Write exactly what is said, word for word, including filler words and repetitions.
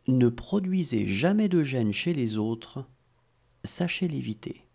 Ne produisez jamais de gêne chez les autres, sachez l'éviter.